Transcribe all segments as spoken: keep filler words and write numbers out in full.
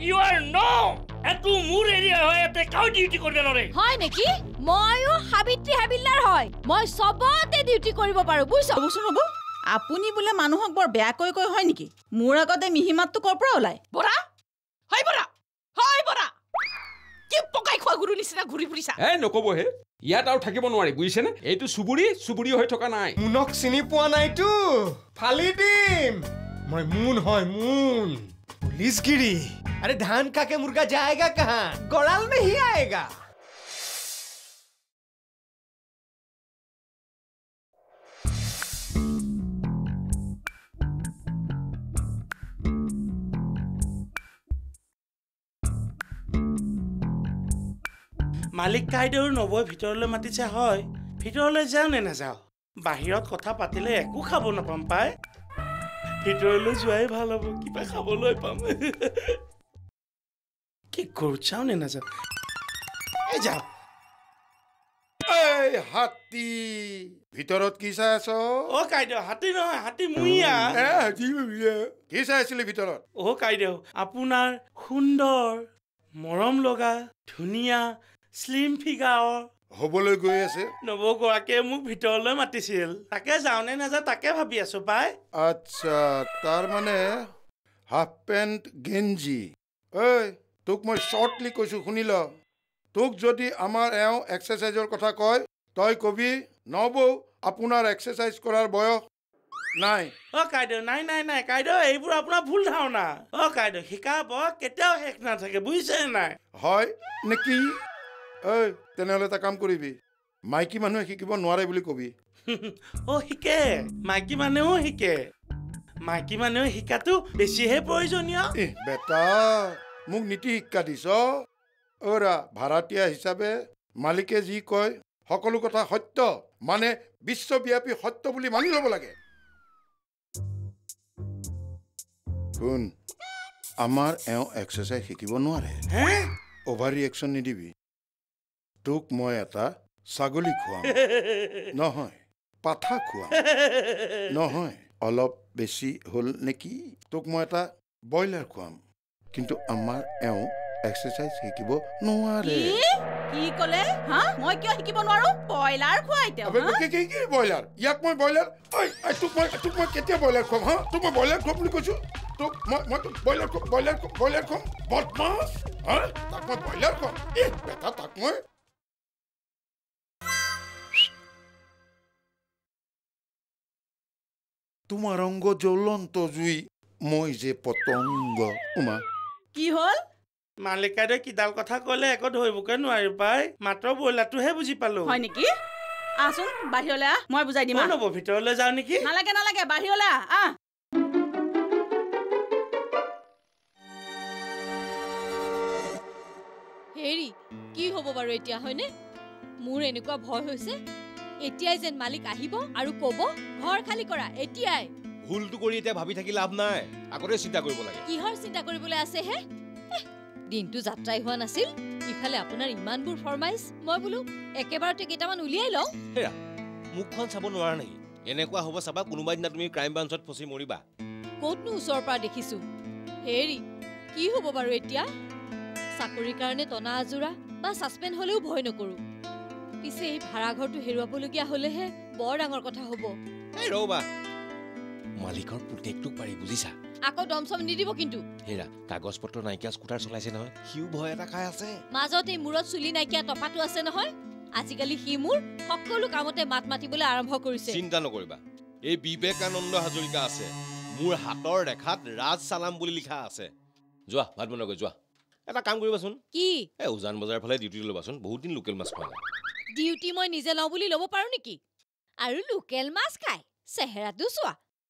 You are no. এটো মোৰ area হয় এতে কাউ ডিউটি কৰিব নৰে হয় নেকি মইও হাবিত্ৰী হাবিলদাৰ হয় মই সবতে ডিউটি কৰিব পাৰো বুইছ বসুন হ'ব আপুনি বলে মানুহক বৰ বেয়া কৈ কৈ হয় নেকি মোৰ আগতে মিহিমাতটো কৰ পৰা ওলাই বৰা হয় বৰা হয় বৰা কি পকাই খোৱা গুৰু নিচিনা ঘুৰি ফুৰিছা এ নকব হে ইয়াত আৰু থাকিব নোৱাৰি বুজিছেনে এইটো সুবুৰি সুবুৰি হৈ থকা নাই মুনক চিনি পোৱা নাইতো ফালি দিম মই মুন হয় মুন पुलिसगिरी अरे धान खा के मुर्गा जाएगा कहाँ गड़ाल में ही आएगा মালিক কাইদেউৰ নবৈ ভিতৰলৈ মাতিছে হয় ভিতৰলৈ যাও নে নাযাও বাহিৰত কথা পাতিলে একো খাব নাপাম পাই ভিতৰলৈ যোৱাই ভাল হ'ব কিবা খাবলৈ পাম কি কৰছাও নে নাযাও এই যাও এই হাতী ভিতৰত কি চাই আছ অ কাইদেউ হাতী নহয় হাতী মুইয়া এ হাতী মুইয়া কি চাই আছিলি ভিতৰত অ কাইদেউ আপোনাৰ সুন্দৰ মৰম লগা ধুনীয়া স্লিম ফিগাৰ হবলৈ গৈ আছে নবগৰাকীয়ে মোক ভিতৰলৈ মাতিছিল তাকে যাওনে নাযাও তাকে ভাবি আছো পাই আচ্ছা তাৰ মানে হাফ পেন্ট গেঞ্জি এই তোক মই শৰ্টলি কৈছো শুনিল তোক যদি আমাৰ এওঁ এক্সাৰসাইজৰ কথা কয় তই কবি নবৌ আপোনাৰ এক্সাৰসাইজ কৰাৰ বয়স নাই অ কাইদেউ নাই নাই নাই কাইদেউ এইবোৰ আপোনাৰ ভুল ধাৰণা অ কাইদেউ শিকাব কেতিয়াও শেষ নাথাকে বুজিছে নাই হয় নেকি এই তেনেহ'লে এটা কাম কৰিবি মাইকী মানুহে শিকিব নোৱাৰে বুলি কবি অ শিকে মাইকী মানুহেও শিকে মাইকী মানুহে শিকাটো বেছিহে প্ৰয়োজনীয় এ বেটা মোক নীতি শিক্ষা দিছ ওৰা ভাড়াতীয়া হিচাপে মালিকে যি কয় সকলো কথা সত্য মানে বিশ্বব্যাপী সত্য বুলি মানি ল'ব লাগে শুন আমাৰ এওঁ এক্সাৰসাইজ শিকিব নোৱাৰে হে অভাৰ ৰিয়েকশ্যন নিদিবি তোক মই এটা ছাগলী খুৱাম নহয় পাঠা খুৱাম নহয় অলপ বেছি হ'ল নেকি তোক মই এটা ব্ৰইলাৰ খুৱাম কিন্তু আমাৰ এওঁ এক্সাৰসাইজ শিকিব নোৱাৰে কি কলে হা মই কিয় শিকিব নোৱাৰো ব্ৰইলাৰ খুৱাইতে আবে কি কি কি ব্ৰইলাৰ ইয়াক মই ব্ৰইলাৰ ঐ তোক মই তোক মই কেতিয়া ব্ৰইলাৰ খুৱাম হা তোক মই ব্ৰইলাৰ খুৱাম বুলি কৈছো তোক মই মই তোক ব্ৰইলাৰ ব্ৰইলাৰ ব্ৰইলাৰ খুৱাম বদমাছ হা তাক মই ব্ৰইলাৰ খুৱাম এ বেটা তাক মই তোমাৰ অংগ জ্বলন্ত জুই মই যে পতংগ উমা কি হল মালিকাইদেউ কিডাল কথা ক'লে একো ধৰিবকে নোৱাৰি পাই মাত্ৰ ব্ৰইলাৰটোহে বুজি পালো হয় নেকি আসুন বাহিৰলৈ আহ মই বুজাই দিম নব ভিতৰলৈ যাও নেকি নালাগে নালাগে বাহিৰলৈ আহ হেৰি কি হ'ব বাৰু এতিয়া হয়নে মোৰ এনেকুৱা ভয় হৈছে এতিয়াই যেন মালিক আহিব আৰু ক'ব ঘৰ খালি কৰা এতিয়াই ভুলটো কৰি এতিয়া ভাবি থাকি লাভ নাই আগতে চিন্তা কৰিব লাগে কিহৰ চিন্তা কৰিবলৈ আছে হে দিনটো যাত্ৰাই হোৱা নাছিল ইফালে আপোনাৰ ইমানবোৰ ফৰমাইজ মই বোলো একেবাৰতে কেইটামান উলিয়াই লওঁ হেৰা মুখখন চাব নোৱাৰা নেকি এনেকুৱা হ'ব চাবা কোনোবা দিনা তুমি ক্ৰাইম ব্ৰাঞ্চত ফচি মৰিবা ক'তনো ওচৰৰ পৰা দেখিছো হেৰি কি হ'ব বাৰু এতিয়া চাকৰিৰ কাৰণে টনা আজোৰা বা ছাছপেণ্ড হ'লেও ভয় নকৰো পিছে এই ভাড়াঘৰটো হেৰুৱাবলগীয়া হ'লেহে বৰ ডাঙৰ কথা হ'ব এই ৰবা মালিকৰ পুতেকটোক পাৰি বুজিছা আকৌ দমচম নিদিব কিন্তু হেৰা কাগজ পত্ৰ নাইকিয়া স্কুটাৰ চলাইছে নহয় সিও ভয় এটা খাই আছে মাজত এই মূৰত চুলি নাইকিয়া টপাটো আছে নহয় আজিকালি সি মোৰ সকলো কামতে মাত মাতিবলৈ আৰম্ভ কৰিছে চিন্তা নকৰিবা এই বিবেকানন্দ হাজৰিকা আছে মোৰ হাতৰ ৰেখাত ৰাজ সালাম বুলি লিখা আছে যোৱা ভাত বনাগৈ যোৱা এটা কাম কৰিবাচোন কি এই উজান বজাৰ ফালে ডিউটি ল'বাচোন বহুত দিন লোকেল মাছ খোৱা নাই ডিউটি মই নিজে লওঁ বুলি ল'ব পাৰো নেকি আৰু লোকেল মাছ খাই চেহেৰাটো চোৱা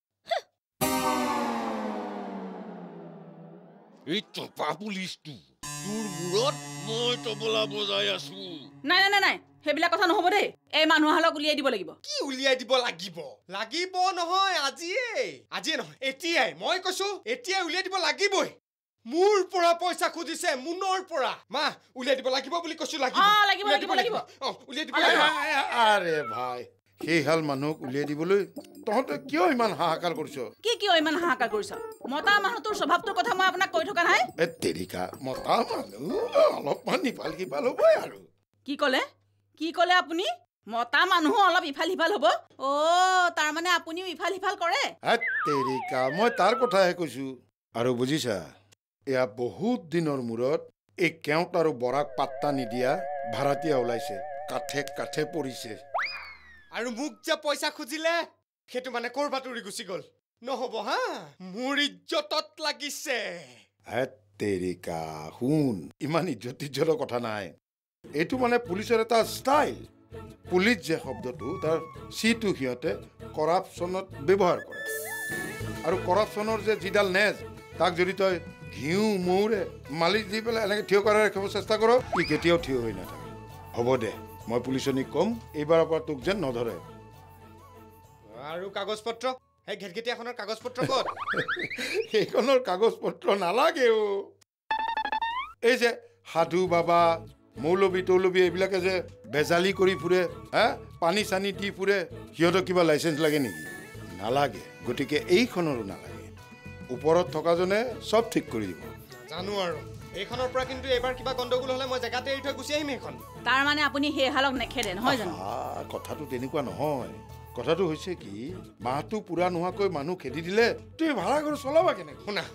এই টপা পুলিচটো তোৰ মূৰত মই তবলা বজাই আছো নাই নাই নাই সেইবিলাক কথা নহ'ব দেই এই মানুহহালক উলিয়াই দিব লাগিব কি উলিয়াই দিব লাগিব লাগিব নহয় আজিয়ে আজিয়ে নহয় এতিয়াই মই কৈছো এতিয়াই উলিয়াই দিব লাগিবই মোৰ পৰা পইচা খুজিছে মুনৰ পৰা মা উলিয়াই দিব লাগিব বুলি কৈছো লাগিব অ লাগিব লাগিব লাগিব অ উলিয়াই দিব লাগিব আৰে ভাই সেই হাল মানুহক উলিয়াই দিবলৈ তহঁতে কিয় ইমান হাহাকাৰ কৰিছ? কি কিয় ইমান হাহাকাৰ কৰিছ? মতা মানুহটোৰ স্বভাৱটোৰ কথা মই আপোনাক কৈ থকা নাই। এ তেৰিকা, মতা মানুহ অলপমান ইফাল সিফাল হ'বই আৰু। কি ক'লে? কি ক'লে আপুনি? মতা মানুহ অলপ ইফাল সিফাল হ'ব? অ' তাৰমানে আপুনিও ইফাল সিফাল কৰে? এ তেৰিকা, মই তাৰ কথাহে কৈছো। আৰু বুজিছা, এয়া বহুত দিনৰ মূৰত এই কেওট আৰু বৰাক পাত্তা নিদিয়া ভাড়াতীয়া ওলাইছে। কাঠে কাঠে পৰিছে। আৰু মোক যে পইচা খুজিলে সেইটো মানে ক'ৰবাত উৰি গুচি গ'ল। নহ'ব হা, মোৰ ইজ্জতত লাগিছে। হে তেৰিকা, শুন, ইমান ইজ্জত ইজ্জতৰ কথা নাই। এইটো মানে পুলিচৰ এটা ষ্টাইল। পুলিচ যে শব্দটো, তাৰ চিটো সিহঁতে কৰাপশ্যনত ব্যৱহাৰ কৰে। আৰু কৰাপশ্যনৰ যে যিডাল নেজ, তাক যদি তই ঘিউ মৌৰে মালিচ দি পেলাই এনেকৈ থিয় কৰাই ৰাখিব চেষ্টা কৰ, ই কেতিয়াও থিয় হৈ নাথাকে। হ'ব দে, মই পুলিচনীক ক'ম এইবাৰৰ পৰা তোক যেন নধৰে। আৰু কাগজ পত্ৰ, সেই ঘেটঘেটীয়াখনৰ কাগজ পত্ৰ ক'ত? সেইখনৰ কাগজ পত্ৰ নালাগেও। এই যে সাধু বাবা, মৌলবী তৌলবী এইবিলাকে যে বেজালি কৰি ফুৰে, হা, পানী চানী দি ফুৰে, সিহঁতক কিবা লাইচেঞ্চ লাগে নেকি? নালাগে। গতিকে এইখনৰো নালাগে। ওপৰত থকাজনে চব ঠিক কৰি দিব। জানো আৰু এইখনৰ পৰা কিন্তু এইবাৰ কিবা গণ্ডগোল হ'লে মই জেগাতে এৰি থৈ গুচি আহিম এইখন। তাৰমানে আপুনি সেই হালক নেখেদে নহয় জানো? কথাটো তেনেকুৱা নহয়। কথাটো হৈছে কি, মাহটো পুৰা নোহোৱাকৈ মানুহ খেদি দিলে তুমি ভাড়াঘৰ চলাবা কেনেকৈ? শুনা,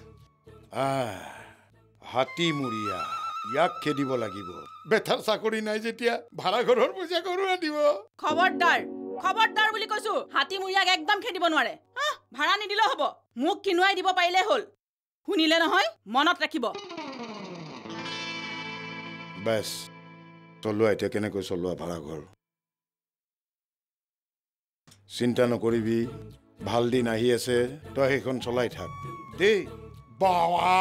হাতীমূৰীয়া, ইয়াক খেদিব লাগিব। বেথাৰ চাকৰি নাই যেতিয়া ভাড়াঘৰৰ পইচা কৰোঁ দিব। খবৰদাৰ, খবৰদাৰ বুলি কৈছো। হাতীমূৰীয়াক একদম খেদিব নোৱাৰে। ভাড়া নিদিলেও হ'ব, মোক কিনুৱাই দিব পাৰিলে হ'ল। শুনিলে নহয়, মনত ৰাখিব। বেছ, চলোৱা এতিয়া কেনেকৈ চলোৱা ভাড়াঘৰ। চিন্তা নকৰিবি, ভাল দিন আহি আছে, তই সেইখন চলাই থাক দেই। বাৱা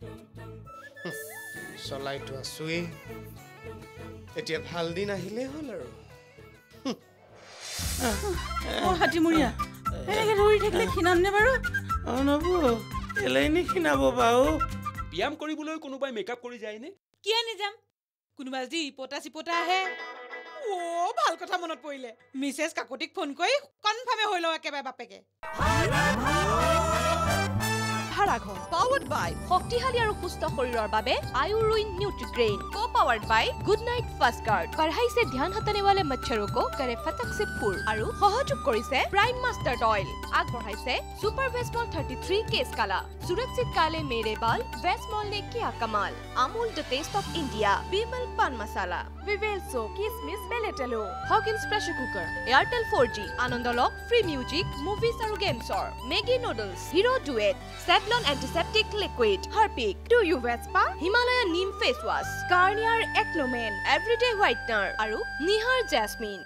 চলাইতো আছোৱেই, এতিয়া ভাল দিন আহিলেই হ'ল আৰু। হাতীমূৰীয়া এনেকে ধৰি থাকিলে ক্ষীণামনে বাৰু? অঁ নবৌ, কেলেই নিক্ষীণাব বাৰু? ব্যায়াম কৰিবলৈ কোনোবাই মেকআপ কৰি যায়নে? কিয় নিযাম? কোনোবা যদি ইপতা চিপতা আহে। অ' ভাল কথা মনত পৰিলে, মিছেছ কাকতিক ফোন কৰি কনফাৰ্মে হৈ লওঁ একেবাৰে বাপেকে। ভাড়াঘৰ পাৱাৰ্ড বাই শক্তিশালী আৰু সুস্থ শৰীৰৰ বাবে আয়ুৰুইন Nutrigrain, co powered by Good Knight fast guard, बढ़ाइছে ध्यान हटाने वाले मच्छरों को करे फटक से फूल আৰু সহযোগ কৰিছে প্ৰাইম মাষ্টাৰ্ড অইল, আগবঢ়াইছে সুপাৰ ভেষ্টমল थर्टी थ्री केस काला, सुरक्षित काले मेरे बाल वेस्टमॉल ने किया कमाल, Amul the taste of India, Vimal pan masala, Vivel soap, किसमिस बेलेटेलो, Hawkins pressure cooker, Airtel four G, Anand lock, free music, movies और गेम्स और Maggi noodles, Hero Duet, Savlon antiseptic liquid, Harpic, to you Vespa, Himalaya neem face wash, Garnier एक्लोमेन, एवरीडे व्हाइटनर और Nihar jasmine.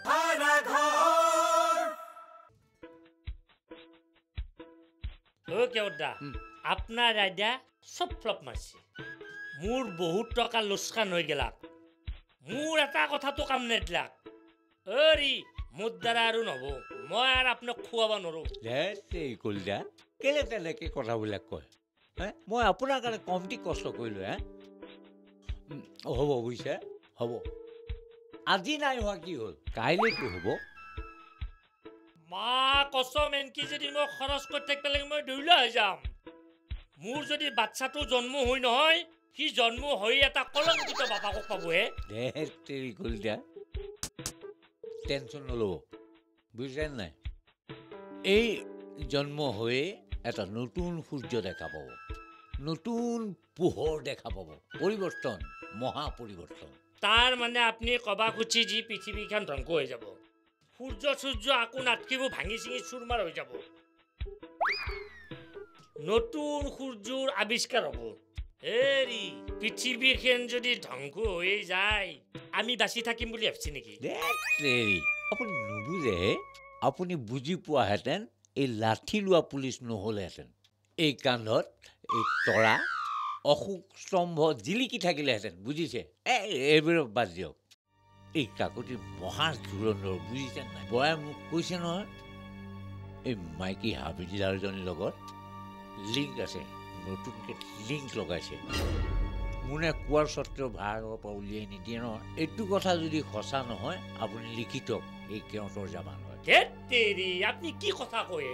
ও কেউদা, আপনার idea সব flop মারছে। মোর বহুত টাকা লোকসান হয়ে গেলাক। মোর এটা কথাটো কাম নেদিলাক। অৰি মোর দ্বারা আৰু নহব, মই আর আপনাক খুৱাব নোৱাৰো। এই কলিদা, কেলে তেনেকৈ কথাবিলাক কয়? হে, মই আপোনাৰ কাৰণে কমটি কষ্ট কৰিলোঁ। হে, হ'ব বুজিছে, হ'ব। আজি নাই হোৱা কি হ'ল, কাইলৈতো হ'ব। মা কসম এনকি যদি মই খৰচ কৰি থাকিব লাগে মই দৌৰা হৈ যাম। মোৰ যদি বাচ্চাটো জন্ম হৈ নহয়, সি জন্ম হৈ এটা কলংকিত বাপাকক পাবহে। দে তেৰি কলিদা, টেনশ্যন নল'ব, বুজিছে নাই? এই জন্ম হৈয়ে এটা নতুন সূৰ্য দেখা পাব, নতুন পোহৰ দেখা পাব, পৰিৱৰ্তন, মহা পৰিৱৰ্তন। তাৰ মানে আপুনি কবা খুচি যি পৃথিৱীখন ধ্বংস হৈ যাব, সূৰ্য সূৰ্য আকো নাটকিব ভাঙি চিঙি চুৰমাৰ হৈ যাব, নতুন সূৰ্যৰ আৱিষ্কাৰ হ'ব। হেৰি পৃথিৱীখন যদি ধ্বংস হৈ যায়, আমি বাচি থাকিম বুলি ভাবছি নেকি? দেৰি আপুনি নুবুজে, আপুনি বুজি পোৱাহেঁতেন এই লাঠি লোৱা পুলিচ নহ'লেহেঁতেন, এই কান্ধত এই তৰা অশোক স্তম্ভ জিলিকি থাকিলেহেঁতেন, বুজিছে? এইবোৰ বাদ দিয়ক, এই কাকতি মহা ধুৰন্ধৰ, বুজিছে নাই? বৰাই মোক কৈছে নহয়, এই মাইকী হাবিলদাৰজনীৰ লগত লিংক আছে, নতুনকৈ লিংক লগাইছে। মোনে কোৱাৰ স্বত্তেও ভাড়াঘৰৰ পৰা উলিয়াই নিদিয়ে নহয়। এইটো কথা যদি সঁচা নহয়, আপুনি লিখি থওক, এই কেওঁটৰ জামান হয়। ধেত্তেৰি আপুনি কি কথা কয়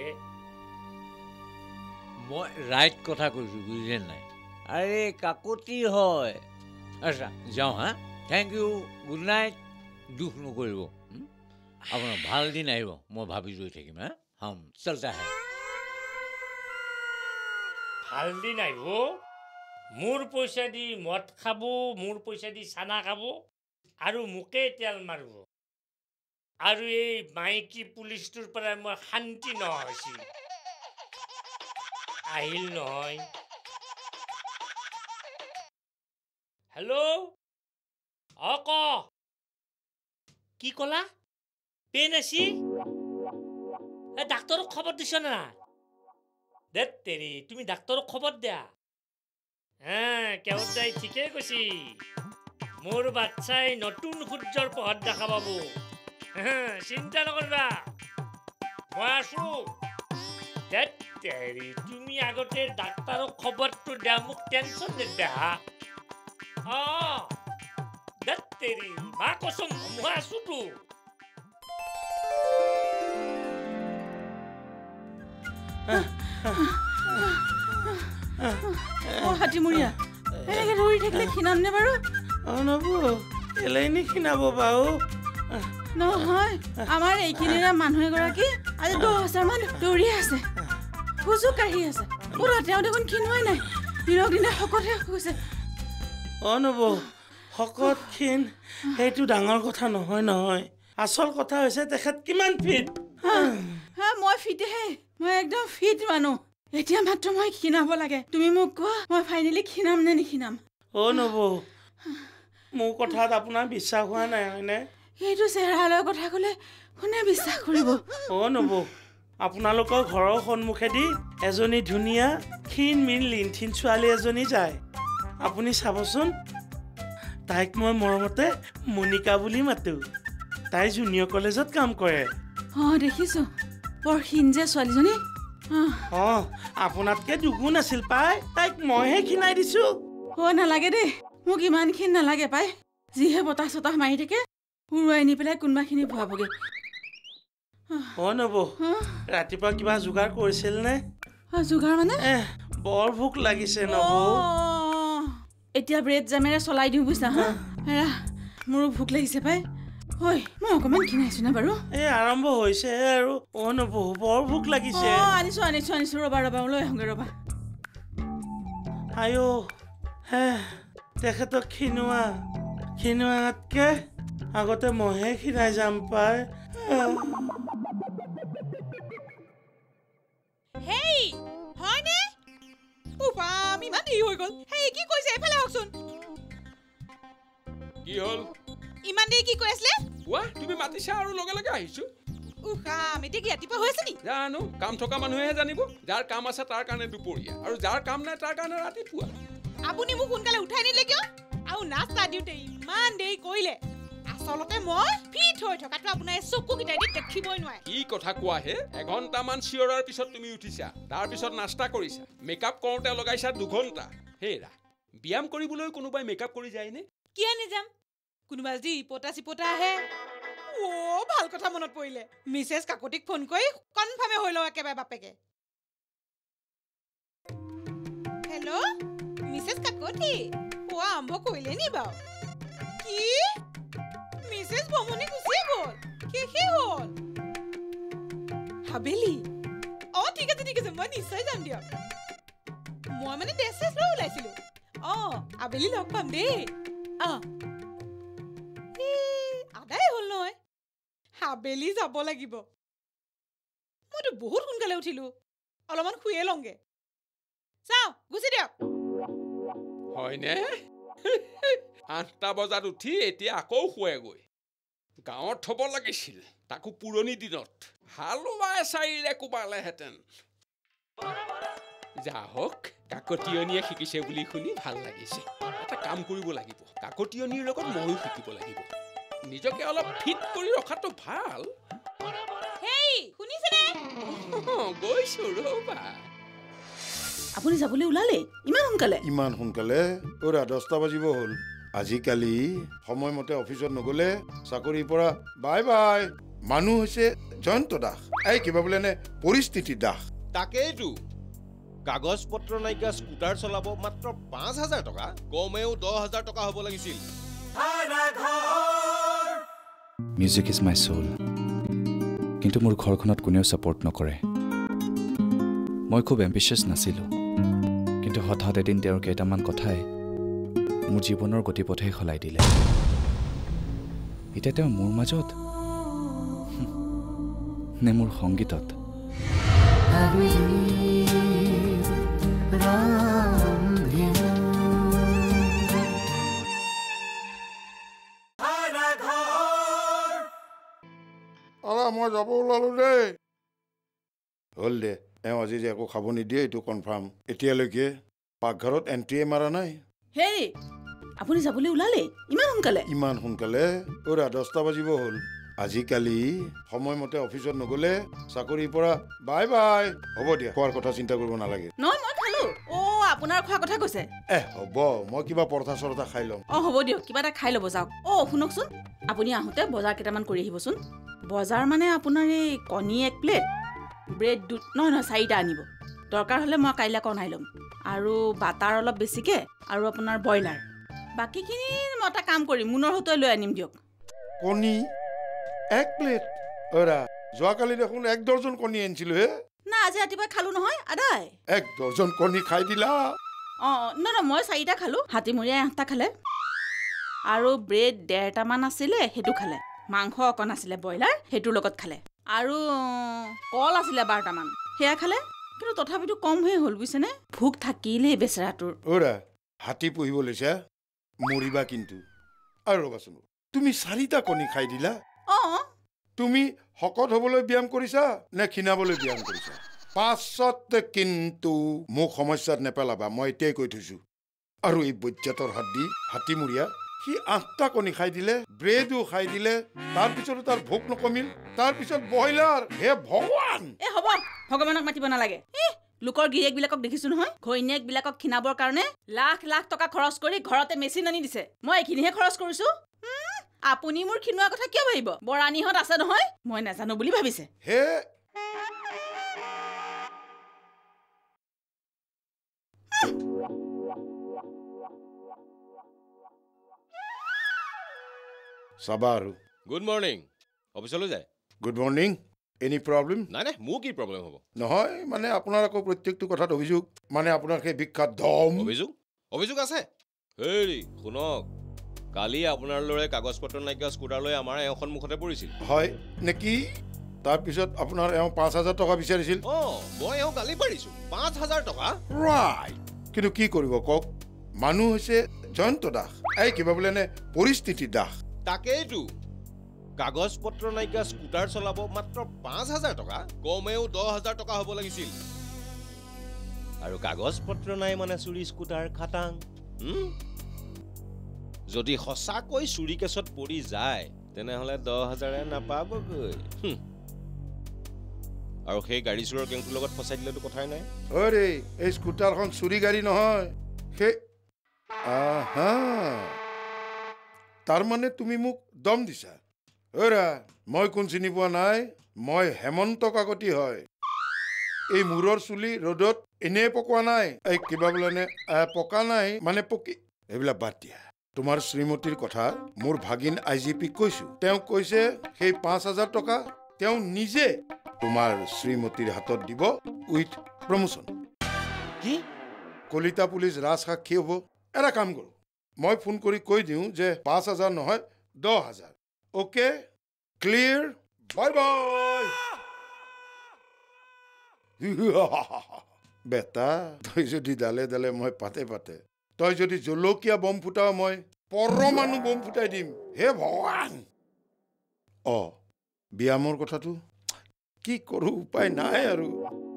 মই ৰাইট কথা কৈছোঁ বুজিলে নাই আৰে কাকতি হয় আচ্ছা যাওঁ হা থেংক ইউ গুড নাইট দুখ নকৰিব আপোনাৰ ভাল দিন আহিব মই ভাবি ৰৈ থাকিম হা হম চলতা হে ভাল দিন আহিব মোৰ পইচা দি মদ খাব মোৰ পইচা দি চানা খাব আৰু মোকে তেল মাৰিব আৰু এই মাইকী পুলিচটোৰ পৰা মই শান্তি নহৈছিল আহিল নহয় হেল্ল' অ ক কি ক'লা পেন আছি এ ডাক্তৰক খবৰ দিছ না ধেত্তেৰি তুমি ডাক্তৰক খবৰ দিয়া হা কেৱতাই ঠিকেই কৈছি মোৰ বাচ্চাই নতুন সূৰ্যৰ পোহৰ দেখা পাব চিন্তা নকৰিবা মই আছো ধেত্তেৰি তুমি আগতে ডাক্তৰক খবৰটো দিয়া মোক টেনশ্যন নিদিয়া অ ধেত্তেৰি মা কচম মই আছোতো অ হাতীমূৰীয়া এনেকে ধৰি থাকিলে ক্ষীণাম নে বাৰু অ নবৌ কেলেই নিক্ষীণাব বাৰু নহয় আমাৰ এইখিনিৰে মানুহ এগৰাকী আজি দহ হাজাৰমান দৌৰি আছে খোজো কাঢ়ি আছে পুৰা তেওঁ দেখোন ক্ষীণোৱাই নাই দিনক দিনে শকতহে হৈছে অ নবৌ শকত ক্ষীণ সেইটো ডাঙৰ কথা নহয় নহয় আচল কথা হৈছে তেখেত কিমান ফিট হা মই ফিটহে মই একদম ফিট মানুহ এতিয়া মাত্ৰ মই ক্ষীণাব লাগে তুমি মোক কোৱা মই ফাইনেলি ক্ষীণাম নে নিক্ষীণাম অ নবৌ মোৰ কথাত আপোনাৰ বিশ্বাস হোৱা নাই হয়নে এইটো চেহেৰালৈ কথা ক'লে কোনে বিশ্বাস কৰিব অ নবৌ আপোনালোকৰ ঘৰৰ সন্মুখেদি এজনী ধুনীয়া ক্ষীণ মীন লিনথিন ছোৱালী এজনী যায় আপুনি চাবচোন তাইক মই মৰমতে মনিকা বুলি মাতো তাই জুনিয়ৰ কলেজত কাম কৰে অ দেখিছো বৰ ক্ষীণ যে ছোৱালীজনী অ আপোনাতকে দুগুণ আছিল পাই তাইক মইহে ক্ষীণাই দিছো অ নালাগে দেই মোক ইমান ক্ষীণ নালাগে পাই যিহে বতাহ চতাহ মাৰি থাকে উৰুৱাই নি পেলাই কোনোবাখিনি ভৰাবগৈ অ নবৌ ৰাতিপুৱা কিবা যোগাৰ কৰিছিল নে যোগাৰ মানে বৰ ভোক লাগিছে নবৌ এতিয়া ব্ৰেড জামেৰে চলাই দিওঁ বুজিছা হা হেৰা মোৰো ভোক লাগিছে পাই ঐ মই অকণমান ক্ষীণাইছো না বাৰু এই আৰম্ভ হৈছে আৰু অ নবৌ বৰ ভোক লাগিছে অ আনিছো আনিছো আনিছো ৰবা ৰবা লৈ আহোঁগৈ ৰবা আইঅ হে তেখেতক ক্ষীণোৱা ক্ষীণোৱাতকে আগতে মইহে ক্ষীণাই যাম পাই হেই হয়নে উফা ইমান দেৰি হৈ গ'ল হেই কি কৈছে এইফালে আহকচোন কি হ'ল ইমান দেৰি কি কৈ আছিলে কোৱা তুমি মাতিছা আৰু লগে লগে আহিছো উফা এতিয়া কি ৰাতিপুৱা হৈ আছে নি জানো কাম থকা মানুহেহে জানিব যাৰ কাম আছে তাৰ কাৰণে দুপৰীয়া আৰু যাৰ কাম নাই তাৰ কাৰণে ৰাতিপুৱা আপুনি মোক সোনকালে উঠাই নিলে কিয় আৰু নাস্তা দিওঁতে ইমান দেৰি কৰিলে আচলতে মই ফিট হৈ থকাটো আপোনাৰ চকুকেইটাই দি দেখিবই নোৱাৰে কি কথা কোৱা হে এঘণ্টামান চিঞৰাৰ পিছত তুমি উঠিছা তাৰপিছত নাস্তা কৰিছা মেকআপ কৰোঁতে লগাইছা দুঘণ্টা হেৰা ব্যায়াম কৰিবলৈ কোনোবাই মেকআপ কৰি যায়নে কিয় নেযাম কোনোবা যদি ইপতা চিপতা আহে অ ভাল কথা মনত পৰিলে মিছেছ কাকতিক ফোন কৰি কনফাৰ্মে হৈ লওঁ একেবাৰে বাপেকে হেল্ল' মিছেছ কাকতি কোৱা আৰম্ভ কৰিলে নি বাৰু কি মিছেছ ভ্ৰমণী গুচিয়ে গ'ল শেষে হ'ল হাবেলি অ ঠিক আছে ঠিক আছে মই নিশ্চয় যাম দিয়ক মই মানে ড্ৰেছ চেছ লৈ ওলাইছিলো অ আবেলি লগ পাম দেই অ আদায় হ'ল নহয় হাবেলি যাব লাগিব মইতো বহুত সোনকালে উঠিলো অলপমান শুয়ে লওঁগে চাওঁ গুচি দিয়ক হয়নে আঠটা বজাত উঠি এতিয়া আকৌ শুৱেগৈ গাঁৱত থ'ব লাগিছিল তাকো পুৰণি দিনত হালোৱাই চাৰিলে কোবালেহেঁতেন যা হওক কাকতীয়নীয়ে শিকিছে বুলি শুনি ভাল লাগিছে এটা কাম কৰিব লাগিব কাকতীয়নীৰ লগত ময়ো শিকিব লাগিব নিজকে অলপ ফিট কৰি ৰখাটো ভাল হেই শুনিছেনে গৈছো ৰ'বা আপুনি যাবলৈ ওলালে ইমান সোনকালে ইমান সোনকালে ওৰা দহটা বাজিব হ'ল আজিকালি সময়মতে অফিচত নগ'লে চাকৰিৰ পৰা বাই বাই মানুহ হৈছে জয়ন্ত দাস এই কিবা বোলে নে পৰিস্থিতি দাস তাকেইতো কাগজ পত্ৰ নাইকা স্কুটাৰ চলাব মাত্ৰ পাঁচ হাজাৰ টকা কমেও দহ হাজাৰ টকা হ'ব লাগিছিল মিউজিক ইজ মাই সোল কিন্তু মোৰ ঘৰখনত কোনেও ছাপোৰ্ট নকৰে মই খুব এম্বিচিয়াছ নাছিলোঁ কিন্তু হঠাৎ এদিন তেওঁৰ কেইটামান কথাই মোৰ জীৱনৰ গতিপথেই সলাই দিলে এতিয়া তেওঁ মোৰ মাজত নে মোৰ সংগীতত মই যাব ওলালো দেই হ'ল দে এওঁ আজি যে একো খাব নিদিয়ে এইটো কনফাৰ্ম এতিয়ালৈকে পাকঘৰত এণ্ট্ৰিয়ে মাৰা নাই হেৰি আপুনি যাবলৈ ওলালে ইমান সোনকালে ইমান সোনকালে ওৰা দহটা বাজিব হ'ল আজিকালি সময়মতে অফিচত নগ'লে চাকৰিৰ পৰা বাই বাই হ'ব দিয়া খোৱাৰ কথা চিন্তা কৰিব নালাগে নহয় মই খালো অ আপোনাৰ খোৱাৰ কথা কৈছে এ হ'ব মই কিবা পৰঠা চৰঠা খাই ল'ম অ হ'ব দিয়ক কিবা এটা খাই ল'ব যাওক অ শুনকচোন আপুনি আহোঁতে বজাৰ কেইটামান কৰি আহিবচোন বজাৰ মানে আপোনাৰ এই কণী এক প্লেট ব্ৰেড দু নহয় নহয় চাৰিটা আনিব দৰকাৰ হ'লে মই কাইলৈ কণাই ল'ম আৰু বাটাৰ অলপ বেছিকৈ আৰু আপোনাৰ ব্ৰইলাৰ বাকীখিনি মই এটা কাম কৰিম মুনৰ সৈতে লৈ আনিম দিয়ক কণী এক প্লেট অৰা যোৱাকালি দেখোন এক দৰ্জন কণী আনিছিলো হে না আজি ৰাতিপুৱা খালো নহয় আদাই এক দৰ্জন কণী খাই দিলা অ নহয় নহয় মই চাৰিটা খালো হাতীমূৰীয়া আঠটা খালে আৰু ব্ৰেড ডেৰটামান আছিলে সেইটো খালে মাংস অকণ আছিলে ব্ৰইলাৰ সেইটোৰ লগত খালে আৰু কল আছিলে বাৰটামান সেয়া খালে কিন্তু তথাপিতো কম হৈ হ'ল বুজিছেনে ভোক থাকিলেই বেচেৰাটোৰ অৰা হাতী পুহিব লৈছা মৰিবা কিন্তু আৰু ৰ'বাচোন তুমি চাৰিটা কণী খাই দিলা অ তুমি শকত হ'বলৈ ব্যায়াম কৰিছা নে ক্ষীণাবলৈ ব্যায়াম কৰিছা পাছত কিন্তু মোক সমস্যাত নেপেলাবা মই এতিয়াই কৈ থৈছো আৰু এই বজ্জাতৰ হাতী হাতীমূৰীয়া সি আঠটা কণী খাই দিলে ব্ৰেডো খাই দিলে তাৰপিছতো তাৰ ভোক নকমিল তাৰপিছত ব্ৰইলাৰ হে ভগৱান এ হ'ব ভগৱানক মাতিব নালাগে লোকৰ গিৰিয়েকবিলাকক দেখিছো নহয় ঘৈণীয়েকবিলাকক ক্ষীণাবৰ কাৰণে লাখ লাখ টকা খৰচ কৰি ঘৰতে মেচিন আনি দিছে মই এইখিনিহে খৰচ কৰিছো আপুনি মোৰ ক্ষীণোৱাৰ কথা কিয় ভাবিব বৰাণীহঁত আছে নহয় মই নাজানো বুলি ভাবিছে হে চাবা আৰু গুড মৰ্ণিং অফিচলৈ যায় গুড মৰ্ণিং এনি প্ৰব্লেম নাই নাই মোৰ কি প্ৰব্লেম হ'ব নহয় মানে আপোনাৰ আকৌ প্ৰত্যেকটো কথাত অভিযোগ মানে আপোনাৰ সেই বিখ্যাত দম অভিযোগ অভিযোগ আছে হেৰি শুনক কালি আপোনাৰ ল'ৰাই কাগজ পত্ৰ নাইকিয়া স্কুটাৰ লৈ আমাৰ এওঁ সন্মুখতে পৰিছিল হয় নেকি তাৰপিছত আপোনাৰ এওঁ পাঁচ হাজাৰ টকা বিচাৰিছিল অ মই এওঁ গালি পাৰিছো পাঁচ হাজাৰ টকা ৰাইট কিন্তু কি কৰিব কওক মানুহ হৈছে জয়ন্ত দাস এই কিবা বোলে নে পৰিস্থিতি দাস তাকেইতো কাগজ পত্ৰ নাইকিয়া স্কুটাৰ চলাব মাত্ৰ পাঁচ হাজাৰ টকা কমেও দহ হাজাৰ টকা হ'ব লাগিছিল আৰু কাগজ পত্ৰ নাই মানে চুৰি স্কুটাৰ খাটাং যদি সঁচাকৈ চুৰি কেছত পৰি যায় তেনেহ'লে দহ হাজাৰে নাপাবগৈ আৰু সেই গাড়ী চোৰৰ কেংটোৰ লগত ফচাই দিলেতো কথাই নাই অৰে এই স্কুটাৰখন চুৰি গাড়ী নহয় সেই আহা তাৰমানে তুমি মোক দম দিছা অৰা মই কোন চিনি পোৱা নাই মই হেমন্ত কাকতি হয় এই মূৰৰ চুলি ৰ'দত এনেই পকোৱা নাই এই কিবা বোলে নে পকা নাই মানে পকি এইবিলাক বাদ দিয়া তোমাৰ শ্ৰীমতীৰ কথা মোৰ ভাগিন আই জি পিক কৈছো তেওঁ কৈছে সেই পাঁচ হাজাৰ টকা তেওঁ নিজে তোমাৰ শ্ৰীমতীৰ হাতত দিব উইথ প্ৰমোচন কি কলিতা পুলিচ ৰাজসাক্ষী হ'ব এটা কাম কৰোঁ মই ফোন কৰি কৈ দিওঁ যে পাঁচ হাজাৰ নহয় দহ হাজাৰ অ'কে ক্লিয়াৰ বাই বাই বেটা তই যদি ডালে ডালে মই পাতে পাতে তই যদি জলকীয়া বম ফুটাও মই পৰমাণু বম ফুটাই দিম হে ভগৱান অ ব্যায়ামৰ কথাটো কি কৰোঁ উপায় নাই আৰু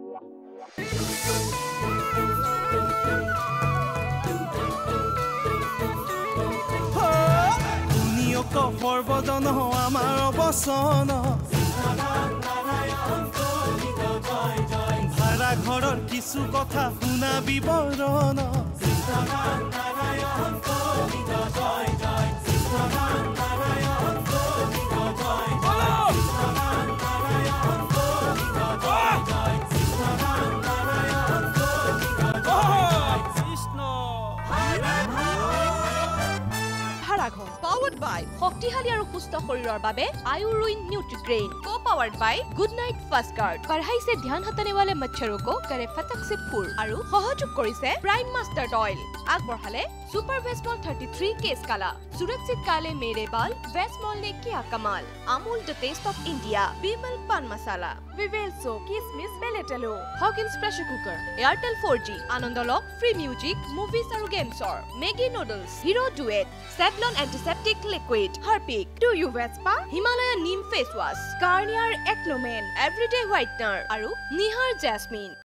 সৰ্বজন আমাৰ অৱচন ভাড়া ঘৰৰ কিছু কথা শুনা বিৱৰণ শক্তিশালী আৰু সুস্থ শৰীৰৰ বাবে আয়ুৰুইন Nutrigrain co powered by Good Knight fast guard बढ़ाई से ध्यान हटाने वाले मच्छरों को करे फटक से फूर আৰু সহযোগ কৰিছে প্ৰাইম মাষ্টাৰ্ড অইল আগবঢ়ালে सुपर वेस्मॉल तैंतीस केस काला सुरक्षित काले मेरे बाल वेस्मॉल ने किया कमाल Amul the taste of India Bimal pan masala Vivel सो किसमिस बेलेटेलो Hawkins pressure cooker Airtel four G Anand lock free music movies और गेम्स और Maggi noodles Hero Duet Savlon antiseptic liquid Harpic do you Vespa Himalaya neem face wash Garnier एक्नो मेन एवरीडे व्हाइटनर और निहार जैस्मिन